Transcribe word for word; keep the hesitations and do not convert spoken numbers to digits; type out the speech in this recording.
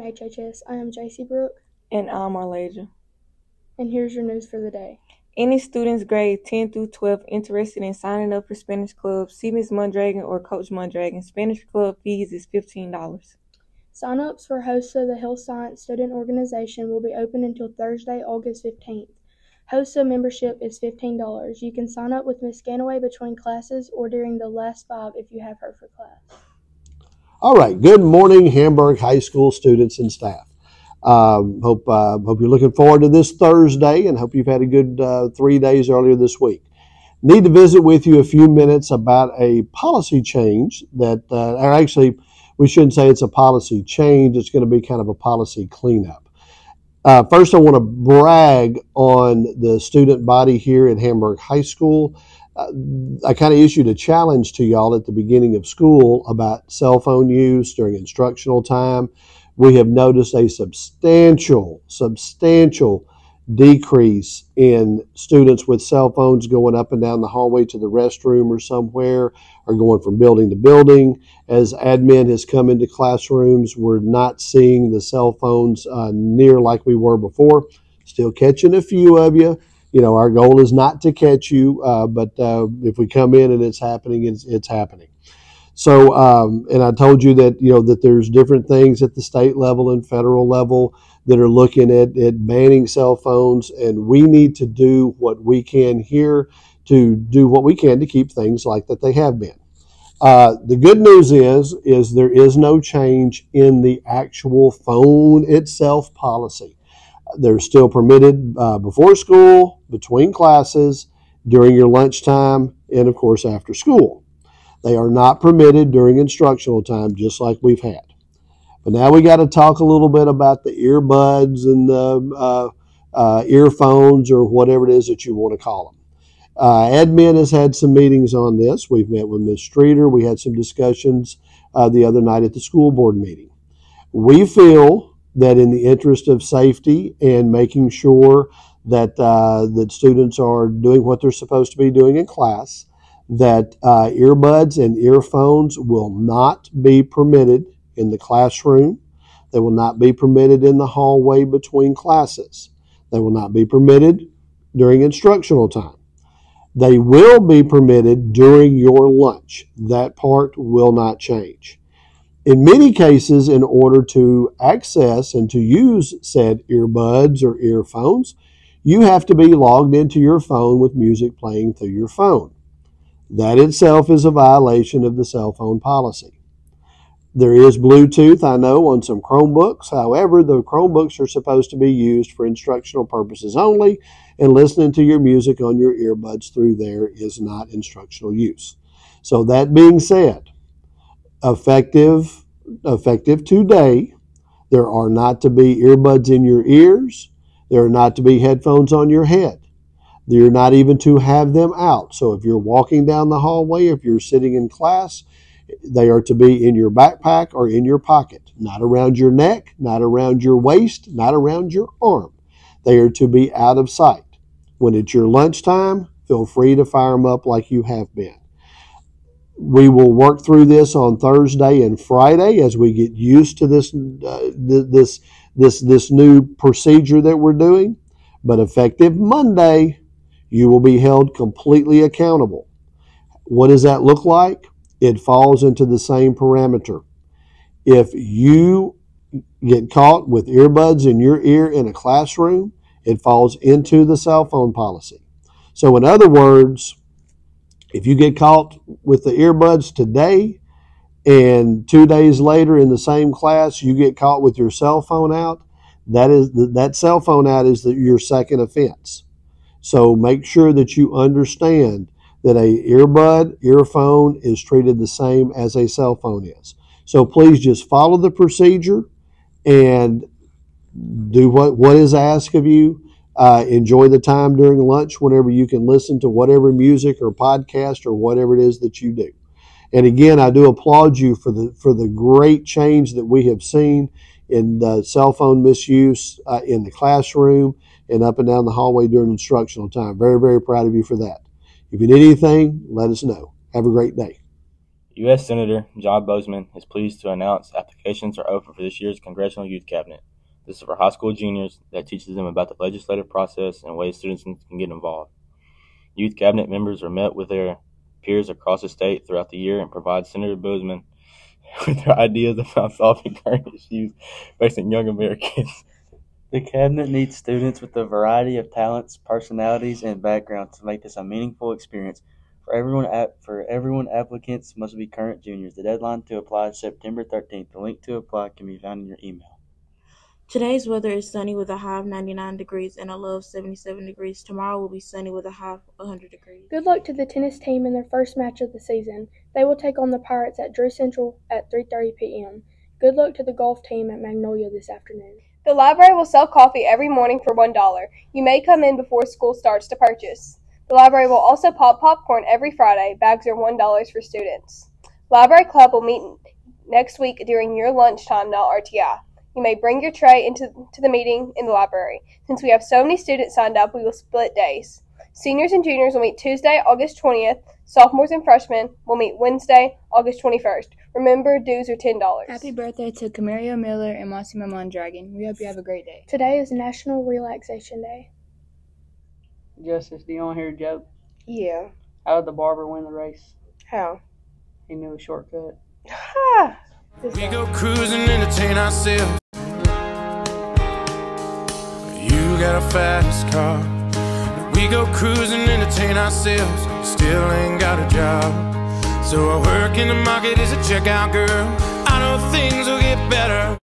H H S. I am J C Brooke. And I'm Arlasia. And here's your news for the day. Any students grade ten through twelve interested in signing up for Spanish Club, see Miz Mondragon or Coach Mondragon. Spanish Club fees is fifteen dollars. Sign-ups for HOSA, the Health Science Student Organization, will be open until Thursday, August fifteenth. HOSA membership is fifteen dollars. You can sign up with Miz Scanaway between classes or during the last five if you have her for class. All right. Good morning, Hamburg High School students and staff. Um, hope uh, hope you're looking forward to this Thursday, and hope you've had a good uh, three days earlier this week. Need to visit with you a few minutes about a policy change that, uh, or actually, we shouldn't say it's a policy change. It's going to be kind of a policy cleanup. Uh, first, I want to brag on the student body here at Hamburg High School. Uh, I kind of issued a challenge to y'all at the beginning of school about cell phone use during instructional time. We have noticed a substantial, substantial decrease in students with cell phones going up and down the hallway to the restroom or somewhere, or going from building to building. As admin has come into classrooms, we're not seeing the cell phones uh, near like we were before. Still catching a few of you. You know, our goal is not to catch you, uh, but uh, if we come in and it's happening, it's, it's happening. So, um, and I told you that, you know, that there's different things at the state level and federal level that are looking at, at banning cell phones, and we need to do what we can here to do what we can to keep things like that they have been. Uh, the good news is, is there is no change in the actual phone itself policy. They're still permitted uh, before school, between classes, during your lunchtime, and of course after school. They are not permitted during instructional time, just like we've had. But now we got to talk a little bit about the earbuds and the uh, uh, earphones, or whatever it is that you want to call them. Uh, admin has had some meetings on this. We've met with Miz Streeter. We had some discussions uh, the other night at the school board meeting. We feel that in the interest of safety and making sure that uh, that students are doing what they're supposed to be doing in class, that uh, earbuds and earphones will not be permitted in the classroom. They will not be permitted in the hallway between classes. They will not be permitted during instructional time. They will be permitted during your lunch. That part will not change. In many cases, in order to access and to use said earbuds or earphones, you have to be logged into your phone with music playing through your phone. That itself is a violation of the cell phone policy. There is Bluetooth, I know, on some Chromebooks. However, the Chromebooks are supposed to be used for instructional purposes only, and listening to your music on your earbuds through there is not instructional use. So that being said, effective, effective today, there are not to be earbuds in your ears. There are not to be headphones on your head. You're not even to have them out. So if you're walking down the hallway, if you're sitting in class, they are to be in your backpack or in your pocket, not around your neck, not around your waist, not around your arm. They are to be out of sight. When it's your lunchtime, feel free to fire them up like you have been. We will work through this on Thursday and Friday as we get used to this, uh, this, this, this new procedure that we're doing. But effective Monday, you will be held completely accountable. What does that look like? It falls into the same parameter. If you get caught with earbuds in your ear in a classroom, it falls into the cell phone policy. So in other words, if you get caught with the earbuds today and two days later in the same class you get caught with your cell phone out, that is that cell phone out is the, your second offense. So make sure that you understand that a earbud, earphone is treated the same as a cell phone is. So please just follow the procedure and do what, what is asked of you. Uh, enjoy the time during lunch whenever you can listen to whatever music or podcast or whatever it is that you do. And again, I do applaud you for the for the great change that we have seen in the cell phone misuse uh, in the classroom and up and down the hallway during instructional time. Very, very proud of you for that. If you need anything, let us know. Have a great day. U S Senator John Boozman is pleased to announce applications are open for this year's Congressional Youth Cabinet. This is for high school juniors that teaches them about the legislative process and ways students can get involved. Youth Cabinet members are met with their peers across the state throughout the year and provide Senator Boozman with their ideas about solving current issues facing young Americans. The Cabinet needs students with a variety of talents, personalities, and backgrounds to make this a meaningful experience. For everyone, for everyone, applicants must be current juniors. The deadline to apply is September thirteenth. The link to apply can be found in your email. Today's weather is sunny with a high of ninety-nine degrees and a low of seventy-seven degrees. Tomorrow will be sunny with a high of one hundred degrees. Good luck to the tennis team in their first match of the season. They will take on the Pirates at Drew Central at three thirty p.m. Good luck to the golf team at Magnolia this afternoon. The library will sell coffee every morning for one dollar. You may come in before school starts to purchase. The library will also pop popcorn every Friday. Bags are one dollar for students. Library Club will meet next week during your lunchtime, not R T I. You may bring your tray into to the meeting in the library. Since we have so many students signed up, we will split days. Seniors and juniors will meet Tuesday, August twentieth. Sophomores and freshmen will meet Wednesday, August twenty-first. Remember, dues are ten dollars. Happy birthday to Camario Miller and Massimo Mondragon. We hope you have a great day. Today is National Relaxation Day. Justice, do you want to hear a joke? Yeah. How did the barber win the race? How? He knew a shortcut. Ha! We go cruising, entertain ourselves. You got a fast car. We go cruising, entertain ourselves. Still ain't got a job. So I work in the market as a checkout girl. I know things will get better.